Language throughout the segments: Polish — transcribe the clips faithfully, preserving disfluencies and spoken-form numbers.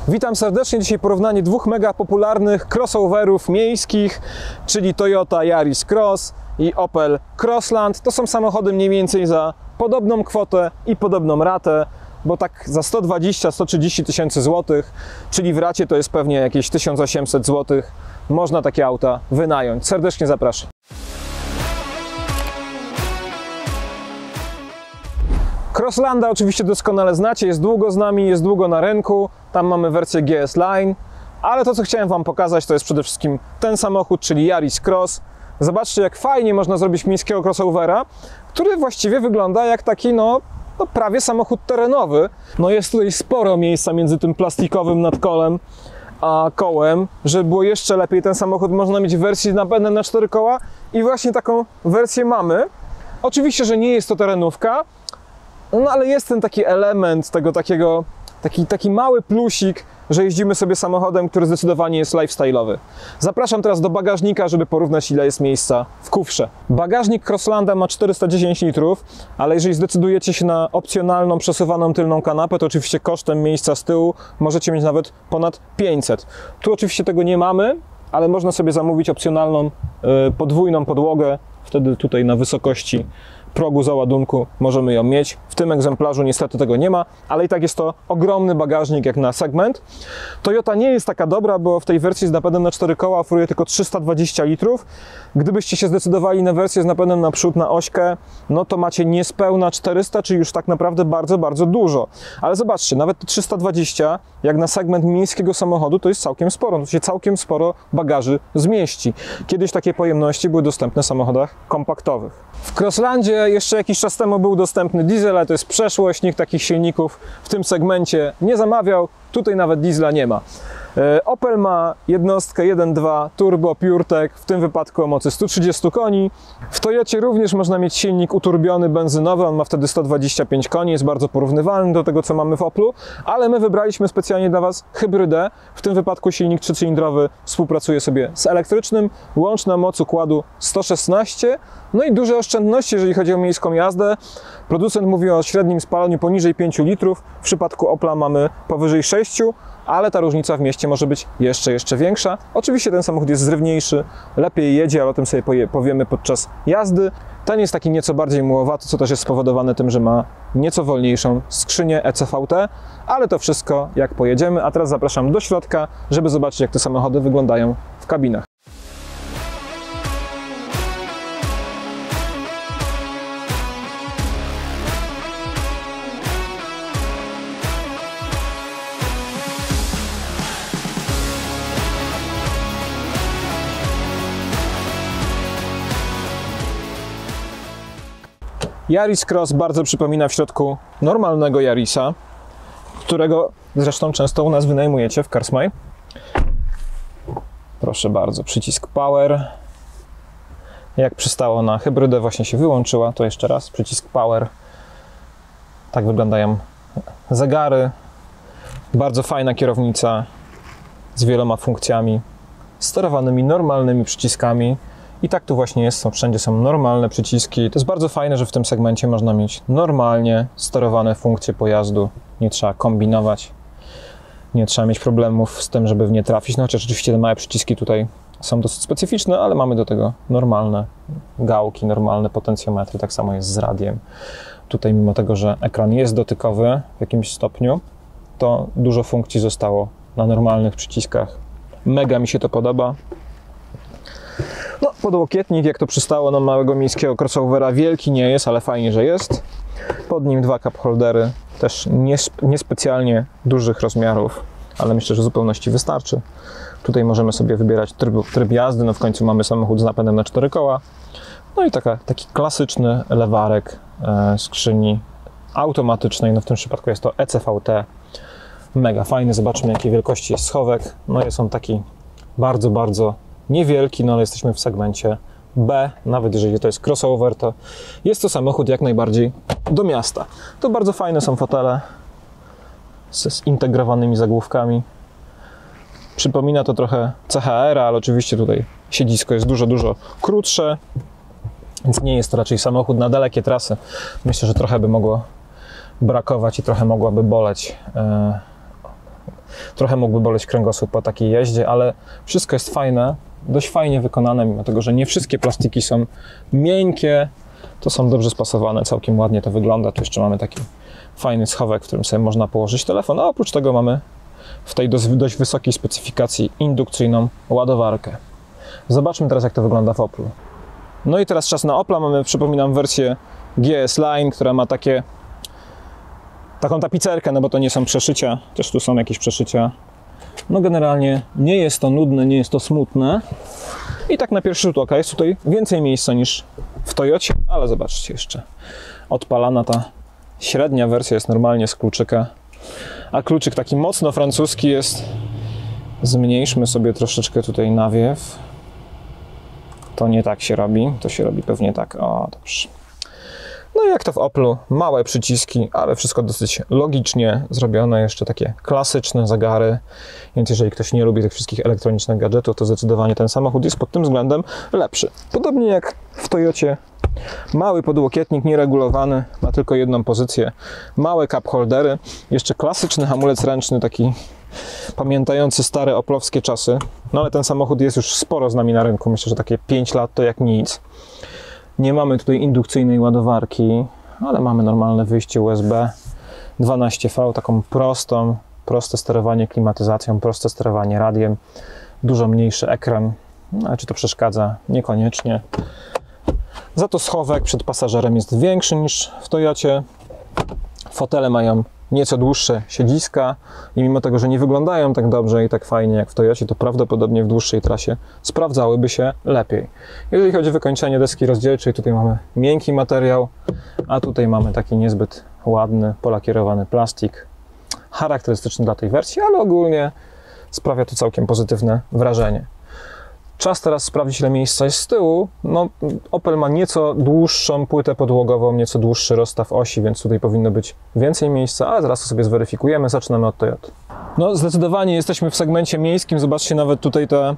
Witam serdecznie. Dzisiaj porównanie dwóch mega popularnych crossoverów miejskich, czyli Toyota Yaris Cross i Opel Crossland. To są samochody mniej więcej za podobną kwotę i podobną ratę, bo tak za sto dwadzieścia do stu trzydziestu tysięcy złotych, czyli w racie to jest pewnie jakieś tysiąc osiemset złotych, można takie auta wynająć. Serdecznie zapraszam. Crosslanda oczywiście doskonale znacie, jest długo z nami, jest długo na rynku, tam mamy wersję G S Line, ale to co chciałem Wam pokazać to jest przede wszystkim ten samochód, czyli Yaris Cross. Zobaczcie jak fajnie można zrobić miejskiego crossovera, który właściwie wygląda jak taki no, no prawie samochód terenowy. No jest tutaj sporo miejsca między tym plastikowym nadkolem a kołem, żeby było jeszcze lepiej. Ten samochód można mieć w wersji napędem na cztery koła i właśnie taką wersję mamy. Oczywiście, że nie jest to terenówka, no ale jest ten taki element tego takiego, taki, taki mały plusik, że jeździmy sobie samochodem, który zdecydowanie jest lifestyle'owy. Zapraszam teraz do bagażnika, żeby porównać, ile jest miejsca w kufrze. Bagażnik Crosslanda ma czterysta dziesięć litrów, ale jeżeli zdecydujecie się na opcjonalną, przesuwaną tylną kanapę, to oczywiście kosztem miejsca z tyłu możecie mieć nawet ponad pięćset. Tu oczywiście tego nie mamy, ale można sobie zamówić opcjonalną yy, podwójną podłogę, wtedy tutaj na wysokości progu załadunku możemy ją mieć. W tym egzemplarzu niestety tego nie ma, ale i tak jest to ogromny bagażnik jak na segment. Toyota nie jest taka dobra, bo w tej wersji z napędem na cztery koła oferuje tylko trzysta dwadzieścia litrów. Gdybyście się zdecydowali na wersję z napędem na przód, na ośkę, no to macie niespełna czterysta, czyli już tak naprawdę bardzo, bardzo dużo. Ale zobaczcie, nawet te trzysta dwadzieścia, jak na segment miejskiego samochodu, to jest całkiem sporo. To się całkiem sporo bagaży zmieści. Kiedyś takie pojemności były dostępne w samochodach kompaktowych. W Crosslandzie jeszcze jakiś czas temu był dostępny diesel, ale to jest przeszłość, nikt takich silników w tym segmencie nie zamawiał, tutaj nawet diesla nie ma. Opel ma jednostkę jeden dwa Turbo PureTech, w tym wypadku o mocy stu trzydziestu koni. W Toyocie również można mieć silnik uturbiony benzynowy, on ma wtedy sto dwadzieścia pięć koni, jest bardzo porównywalny do tego, co mamy w Oplu, ale my wybraliśmy specjalnie dla Was hybrydę. W tym wypadku silnik trzycylindrowy współpracuje sobie z elektrycznym, łączna moc układu sto szesnaście, no i duże oszczędności, jeżeli chodzi o miejską jazdę. Producent mówi o średnim spalaniu poniżej pięciu litrów, w przypadku Opla mamy powyżej sześciu, ale ta różnica w mieście może być jeszcze, jeszcze większa. Oczywiście ten samochód jest zrywniejszy, lepiej jedzie, ale o tym sobie powiemy podczas jazdy. Ten jest taki nieco bardziej mułowaty, co też jest spowodowane tym, że ma nieco wolniejszą skrzynię E C V T, ale to wszystko jak pojedziemy. A teraz zapraszam do środka, żeby zobaczyć, jak te samochody wyglądają w kabinach. Yaris Cross bardzo przypomina w środku normalnego Yarisa, którego zresztą często u nas wynajmujecie w CarSmile. Proszę bardzo, przycisk Power. Jak przystało na hybrydę, właśnie się wyłączyła. To jeszcze raz, przycisk Power. Tak wyglądają zegary. Bardzo fajna kierownica z wieloma funkcjami, sterowanymi normalnymi przyciskami. I tak tu właśnie jest, są, wszędzie są normalne przyciski. To jest bardzo fajne, że w tym segmencie można mieć normalnie sterowane funkcje pojazdu. Nie trzeba kombinować, nie trzeba mieć problemów z tym, żeby w nie trafić. No chociaż oczywiście te małe przyciski tutaj są dosyć specyficzne, ale mamy do tego normalne gałki, normalne potencjometry. Tak samo jest z radiem. Tutaj mimo tego, że ekran jest dotykowy w jakimś stopniu, to dużo funkcji zostało na normalnych przyciskach. Mega mi się to podoba. No, podłokietnik, jak to przystało na małego miejskiego crossovera, wielki nie jest, ale fajnie, że jest. Pod nim dwa cup holdery, też niespecjalnie dużych rozmiarów, ale myślę, że w zupełności wystarczy. Tutaj możemy sobie wybierać tryb, tryb jazdy, no w końcu mamy samochód z napędem na cztery koła. No i taka, taki klasyczny lewarek e, skrzyni automatycznej, no w tym przypadku jest to E C V T. Mega fajny, zobaczmy jakiej wielkości jest schowek. No jest on taki bardzo, bardzo niewielki, no ale jesteśmy w segmencie B, nawet jeżeli to jest crossover, to jest to samochód jak najbardziej do miasta. To bardzo fajne są fotele z zintegrowanymi zagłówkami. Przypomina to trochę C H R, ale oczywiście tutaj siedzisko jest dużo, dużo krótsze, więc nie jest to raczej samochód na dalekie trasy. Myślę, że trochę by mogło brakować i trochę mogłaby boleć trochę mógłby boleć kręgosłup po takiej jeździe, ale wszystko jest fajne, dość fajnie wykonane, mimo tego, że nie wszystkie plastiki są miękkie, to są dobrze spasowane, całkiem ładnie to wygląda. Tu jeszcze mamy taki fajny schowek, w którym sobie można położyć telefon, a oprócz tego mamy w tej dość, dość wysokiej specyfikacji indukcyjną ładowarkę. Zobaczmy teraz, jak to wygląda w Oplu. No i teraz czas na Opla. Mamy, przypominam, wersję G S Line, która ma takie taką tapicerkę, no bo to nie są przeszycia, też tu są jakieś przeszycia. No generalnie nie jest to nudne, nie jest to smutne. I tak na pierwszy rzut oka jest tutaj więcej miejsca niż w Toyocie, ale zobaczcie, jeszcze odpalana ta średnia wersja jest normalnie z kluczyka, a kluczyk taki mocno francuski jest. Zmniejszmy sobie troszeczkę tutaj nawiew. To nie tak się robi, to się robi pewnie tak, o dobrze. No i jak to w Oplu, małe przyciski, ale wszystko dosyć logicznie zrobione, jeszcze takie klasyczne zegary, więc jeżeli ktoś nie lubi tych wszystkich elektronicznych gadżetów, to zdecydowanie ten samochód jest pod tym względem lepszy. Podobnie jak w Toyocie, mały podłokietnik nieregulowany, ma tylko jedną pozycję, małe cup holdery, jeszcze klasyczny hamulec ręczny, taki pamiętający stare oplowskie czasy, no ale ten samochód jest już sporo z nami na rynku, myślę, że takie pięć lat to jak nic. Nie mamy tutaj indukcyjnej ładowarki, ale mamy normalne wyjście U S B dwanaście V, taką prostą, proste sterowanie klimatyzacją, proste sterowanie radiem, dużo mniejszy ekran, no, ale czy to przeszkadza? Niekoniecznie. Za to schowek przed pasażerem jest większy niż w Toyocie, fotele mają nieco dłuższe siedziska i mimo tego, że nie wyglądają tak dobrze i tak fajnie jak w Toyocie, to prawdopodobnie w dłuższej trasie sprawdzałyby się lepiej. Jeżeli chodzi o wykończenie deski rozdzielczej, tutaj mamy miękki materiał, a tutaj mamy taki niezbyt ładny, polakierowany plastik, charakterystyczny dla tej wersji, ale ogólnie sprawia to całkiem pozytywne wrażenie. Czas teraz sprawdzić, ile miejsca jest z tyłu. No, Opel ma nieco dłuższą płytę podłogową, nieco dłuższy rozstaw osi, więc tutaj powinno być więcej miejsca, ale zaraz to sobie zweryfikujemy. Zaczynamy od Toyoty. No, zdecydowanie jesteśmy w segmencie miejskim. Zobaczcie, nawet tutaj ta,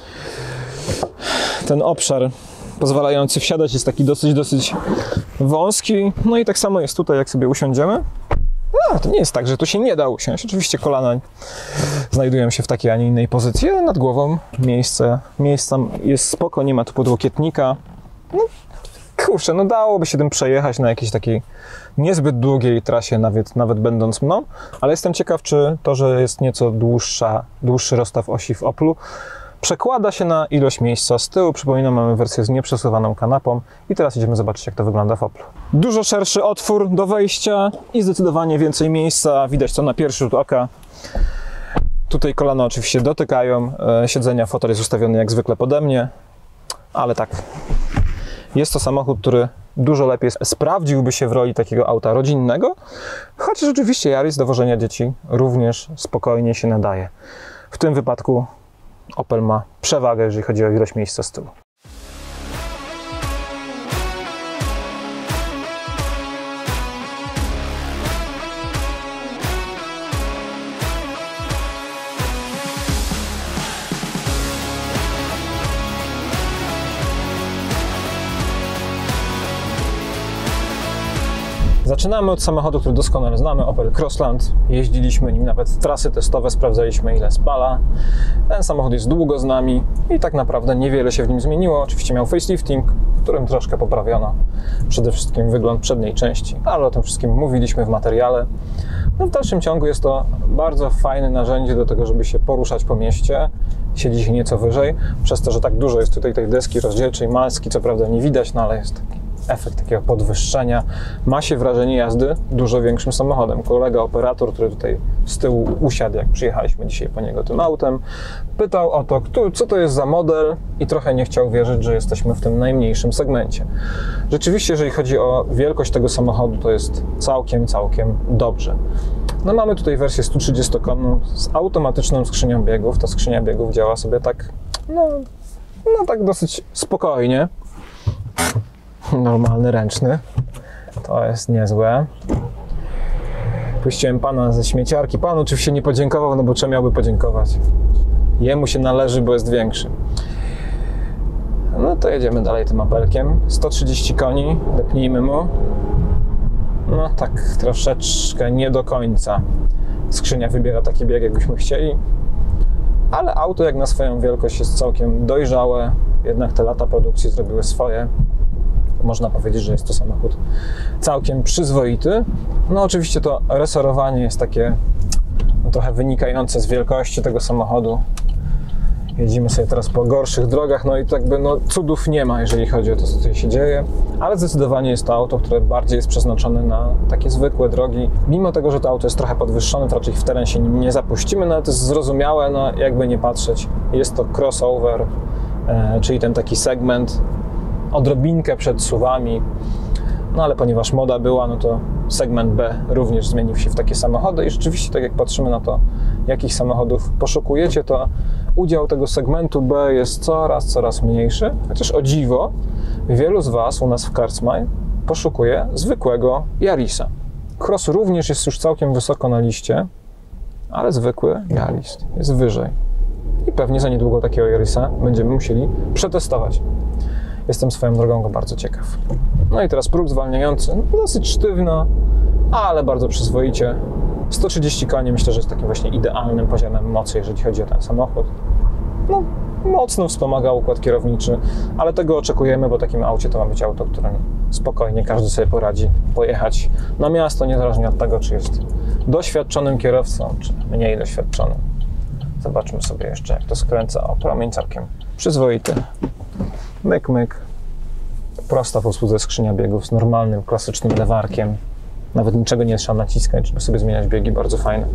ten obszar pozwalający wsiadać jest taki dosyć, dosyć wąski. No i tak samo jest tutaj, jak sobie usiądziemy. No, to nie jest tak, że tu się nie da usiąść. Oczywiście kolana znajdują się w takiej, a nie innej pozycji, ale nad głową miejsce, miejsca jest spoko, nie ma tu podłokietnika. No, kurczę, no dałoby się tym przejechać na jakiejś takiej niezbyt długiej trasie, nawet, nawet będąc mną, ale jestem ciekaw, czy to, że jest nieco dłuższa, dłuższy rozstaw osi w Oplu, przekłada się na ilość miejsca z tyłu. Przypominam, mamy wersję z nieprzesuwaną kanapą i teraz idziemy zobaczyć, jak to wygląda w Oplu. Dużo szerszy otwór do wejścia i zdecydowanie więcej miejsca. Widać to na pierwszy rzut oka. Tutaj kolana oczywiście dotykają siedzenia, fotel jest ustawiony jak zwykle pode mnie, ale tak, jest to samochód, który dużo lepiej sprawdziłby się w roli takiego auta rodzinnego, chociaż oczywiście Yaris do wożenia dzieci również spokojnie się nadaje. W tym wypadku Opel ma przewagę, jeżeli chodzi o ilość miejsca z tyłu. Zaczynamy od samochodu, który doskonale znamy, Opel Crossland. Jeździliśmy nim nawet trasy testowe, sprawdzaliśmy, ile spala. Ten samochód jest długo z nami i tak naprawdę niewiele się w nim zmieniło. Oczywiście miał facelifting, w którym troszkę poprawiono przede wszystkim wygląd przedniej części, ale o tym wszystkim mówiliśmy w materiale. No w dalszym ciągu jest to bardzo fajne narzędzie do tego, żeby się poruszać po mieście. Siedzi się nieco wyżej, przez to, że tak dużo jest tutaj tej deski rozdzielczej, maski, co prawda nie widać, no ale jest taki efekt takiego podwyższenia. Ma się wrażenie jazdy dużo większym samochodem. Kolega operator, który tutaj z tyłu usiadł, jak przyjechaliśmy dzisiaj po niego tym autem, pytał o to, co to jest za model i trochę nie chciał wierzyć, że jesteśmy w tym najmniejszym segmencie. Rzeczywiście, jeżeli chodzi o wielkość tego samochodu, to jest całkiem, całkiem dobrze. No mamy tutaj wersję sto trzydziestokonną z automatyczną skrzynią biegów. Ta skrzynia biegów działa sobie tak, no, no tak dosyć spokojnie. Normalny, ręczny. To jest niezłe. Puściłem pana ze śmieciarki. Pan oczywiście nie podziękował, no bo czemu miałby podziękować? Jemu się należy, bo jest większy. No to jedziemy dalej tym Opelkiem. sto trzydzieści koni, depnijmy mu. No tak troszeczkę nie do końca. skrzynia wybiera taki bieg, jakbyśmy chcieli. Ale auto jak na swoją wielkość jest całkiem dojrzałe, jednak te lata produkcji zrobiły swoje. Można powiedzieć, że jest to samochód całkiem przyzwoity. No oczywiście to resorowanie jest takie no, trochę wynikające z wielkości tego samochodu. Jedziemy sobie teraz po gorszych drogach, no i tak jakby no, cudów nie ma, jeżeli chodzi o to, co tutaj się dzieje. Ale zdecydowanie jest to auto, które bardziej jest przeznaczone na takie zwykłe drogi. Mimo tego, że to auto jest trochę podwyższone, to raczej w teren się nim nie zapuścimy, no ale to jest zrozumiałe, no jakby nie patrzeć. Jest to crossover, e, czyli ten taki segment odrobinkę przed suwami. No ale ponieważ moda była, no to segment B również zmienił się w takie samochody i rzeczywiście tak jak patrzymy na to, jakich samochodów poszukujecie, to udział tego segmentu B jest coraz, coraz mniejszy, chociaż o dziwo wielu z Was u nas w Cardsmile poszukuje zwykłego Yarisa. Cross również jest już całkiem wysoko na liście, ale zwykły Yaris jest wyżej i pewnie za niedługo takiego Yarisa będziemy musieli przetestować. Jestem swoją drogą go bardzo ciekaw. No i teraz próg zwalniający, no, dosyć sztywno, ale bardzo przyzwoicie. sto trzydzieści koni myślę, że jest takim właśnie idealnym poziomem mocy, jeżeli chodzi o ten samochód. No, mocno wspomaga układ kierowniczy, ale tego oczekujemy, bo takim aucie to ma być auto, którym spokojnie każdy sobie poradzi pojechać na miasto, niezależnie od tego, czy jest doświadczonym kierowcą, czy mniej doświadczonym. Zobaczmy sobie jeszcze, jak to skręca. O, promień całkiem przyzwoity. Myk, myk. Prosta w obsłudze skrzynia biegów z normalnym, klasycznym lewarkiem. Nawet niczego nie trzeba naciskać, żeby sobie zmieniać biegi, bardzo fajne.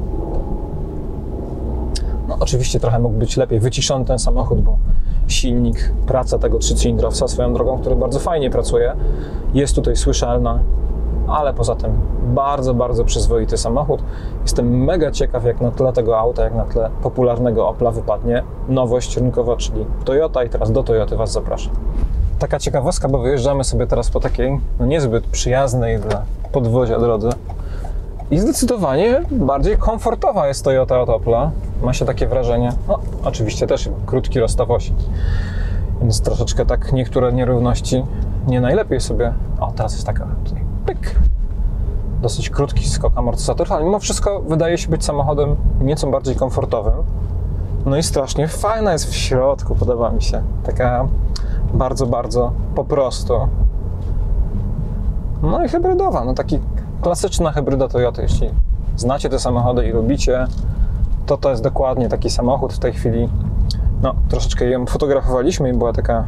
No oczywiście trochę mógł być lepiej wyciszony ten samochód, bo silnik, praca tego trzycylindrowca swoją drogą, który bardzo fajnie pracuje, jest tutaj słyszalna, ale poza tym bardzo, bardzo przyzwoity samochód. Jestem mega ciekaw, jak na tle tego auta, jak na tle popularnego Opla wypadnie nowość rynkowa, czyli Toyota, i teraz do Toyoty Was zapraszam. Taka ciekawostka, bo wyjeżdżamy sobie teraz po takiej no niezbyt przyjaznej dla podwozia drodze i zdecydowanie bardziej komfortowa jest Toyota od Opla. Ma się takie wrażenie, no oczywiście też krótki rozstaw osi, więc troszeczkę tak niektóre nierówności nie najlepiej sobie... O, teraz jest taka tutaj pyk. Dosyć krótki skok amortyzatorów, ale mimo wszystko wydaje się być samochodem nieco bardziej komfortowym. No i strasznie fajna jest w środku, podoba mi się. Taka bardzo, bardzo po prostu. No i hybrydowa, no taki klasyczna hybryda Toyoty. Jeśli znacie te samochody i lubicie, to to jest dokładnie taki samochód w tej chwili. No, troszeczkę ją fotografowaliśmy i była taka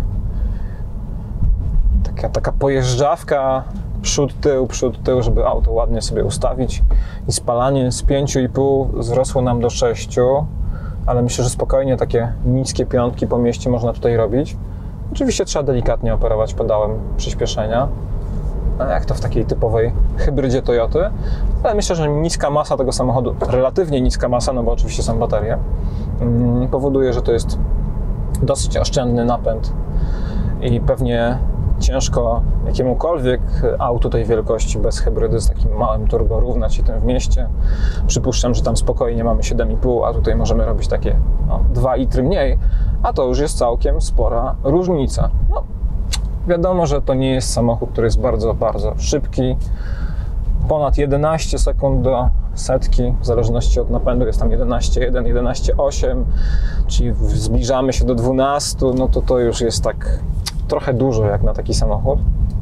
taka, taka pojeżdżawka przód, tył, przód, tył, żeby auto ładnie sobie ustawić i spalanie z pięciu i pół wzrosło nam do sześciu, ale myślę, że spokojnie takie niskie piątki po mieście można tutaj robić. Oczywiście trzeba delikatnie operować pedałem przyspieszenia, jak to w takiej typowej hybrydzie Toyoty, ale myślę, że niska masa tego samochodu, relatywnie niska masa, no bo oczywiście są baterie, powoduje, że to jest dosyć oszczędny napęd i pewnie ciężko jakiemukolwiek autu tej wielkości bez hybrydy z takim małym turbo równać się tym w mieście. Przypuszczam, że tam spokojnie mamy siedem i pół, a tutaj możemy robić takie no, dwa litry mniej, a to już jest całkiem spora różnica. No, wiadomo, że to nie jest samochód, który jest bardzo, bardzo szybki. Ponad jedenaście sekund do setki, w zależności od napędu jest tam jedenaście jeden, jedenaście osiem, czyli zbliżamy się do dwunastu, no to to już jest tak trochę dużo jak na taki samochód.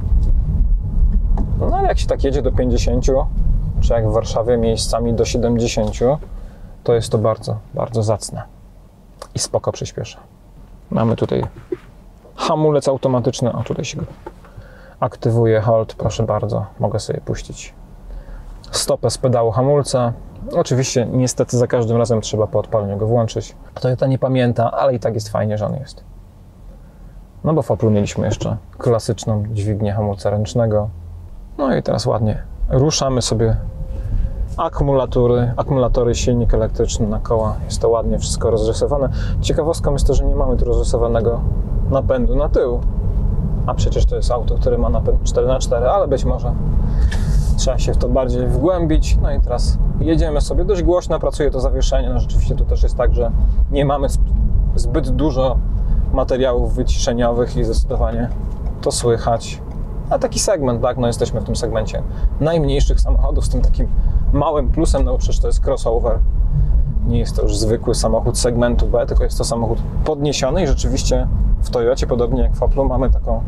No ale jak się tak jedzie do pięćdziesięciu, czy jak w Warszawie miejscami do siedemdziesięciu, to jest to bardzo, bardzo zacne i spoko przyspiesza. Mamy tutaj hamulec automatyczny, o tutaj się go aktywuje, hold, proszę bardzo, mogę sobie puścić stopę z pedału hamulca. Oczywiście niestety za każdym razem trzeba po odpaleniu go włączyć. Toyota nie pamięta, ale i tak jest fajnie, że on jest. No bo w Oplu mieliśmy jeszcze klasyczną dźwignię hamulca ręcznego. No i teraz ładnie ruszamy sobie akumulatory, akumulatory, silnik elektryczny na koła. Jest to ładnie wszystko rozrysowane. Ciekawostką jest to, że nie mamy tu rozrysowanego napędu na tył. A przecież to jest auto, które ma napęd cztery na cztery, ale być może trzeba się w to bardziej wgłębić. No i teraz jedziemy sobie. Dość głośno pracuje to zawieszenie. No rzeczywiście tu też jest tak, że nie mamy zbyt dużo materiałów wyciszeniowych i zdecydowanie to słychać. A taki segment, tak, no jesteśmy w tym segmencie najmniejszych samochodów z tym takim małym plusem, no bo przecież to jest crossover. Nie jest to już zwykły samochód segmentu B, tylko jest to samochód podniesiony i rzeczywiście w Toyocie, podobnie jak w Oplu, mamy taką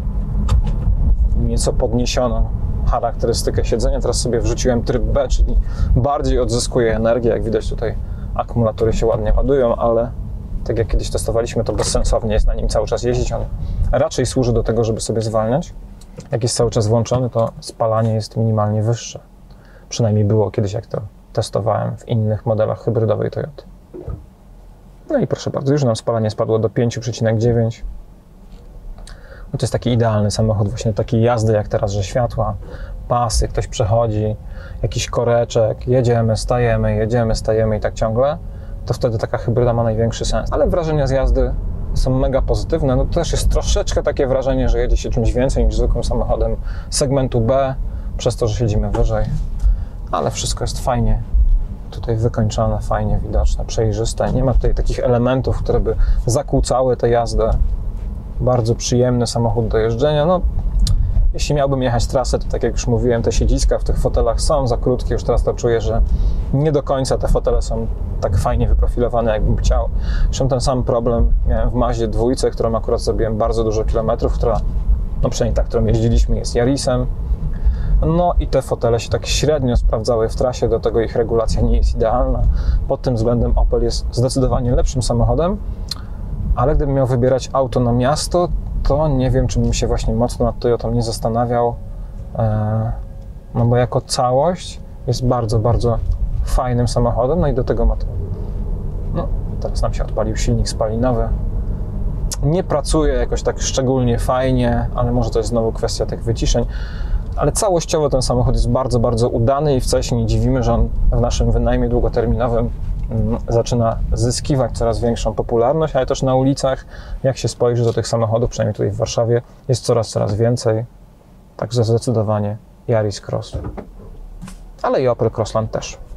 nieco podniesioną charakterystykę siedzenia. Teraz sobie wrzuciłem tryb B, czyli bardziej odzyskuje energię. Jak widać tutaj akumulatory się ładnie ładują, ale tak jak kiedyś testowaliśmy, to bezsensownie jest na nim cały czas jeździć. On raczej służy do tego, żeby sobie zwalniać. Jak jest cały czas włączony, to spalanie jest minimalnie wyższe. Przynajmniej było kiedyś, jak to testowałem w innych modelach hybrydowej Toyoty. No i proszę bardzo, już nam spalanie spadło do pięć przecinek dziewięć. No to jest taki idealny samochód, właśnie takiej jazdy jak teraz, że światła, pasy, ktoś przechodzi, jakiś koreczek, jedziemy, stajemy, jedziemy, stajemy i tak ciągle, to wtedy taka hybryda ma największy sens. Ale wrażenia z jazdy są mega pozytywne. No to też jest troszeczkę takie wrażenie, że jedzie się czymś więcej niż zwykłym samochodem segmentu B, przez to, że siedzimy wyżej. Ale wszystko jest fajnie tutaj wykończone, fajnie widoczne, przejrzyste. Nie ma tutaj takich elementów, które by zakłócały tę jazdę. Bardzo przyjemny samochód do jeżdżenia. No, jeśli miałbym jechać trasę, to tak jak już mówiłem, te siedziska w tych fotelach są za krótkie. Już teraz to czuję, że nie do końca te fotele są tak fajnie wyprofilowane, jakbym chciał. Zresztą ten sam problem miałem w Mazdzie dwójce, którą akurat zrobiłem bardzo dużo kilometrów, która, no przynajmniej ta, którą jeździliśmy, jest Yarisem. No i te fotele się tak średnio sprawdzały w trasie, do tego ich regulacja nie jest idealna. Pod tym względem Opel jest zdecydowanie lepszym samochodem, ale gdybym miał wybierać auto na miasto, to nie wiem, czy bym się właśnie mocno nad Toyotą nie zastanawiał, no bo jako całość jest bardzo, bardzo fajnym samochodem, no i do tego ma to, no teraz nam się odpalił silnik spalinowy. Nie pracuje jakoś tak szczególnie fajnie, ale może to jest znowu kwestia tych wyciszeń. Ale całościowo ten samochód jest bardzo, bardzo udany i wcale się nie dziwimy, że on w naszym wynajmie długoterminowym mm, zaczyna zyskiwać coraz większą popularność, ale też na ulicach, jak się spojrzy do tych samochodów, przynajmniej tutaj w Warszawie, jest coraz, coraz więcej. Także zdecydowanie Yaris Cross. Ale i Opel Crossland też.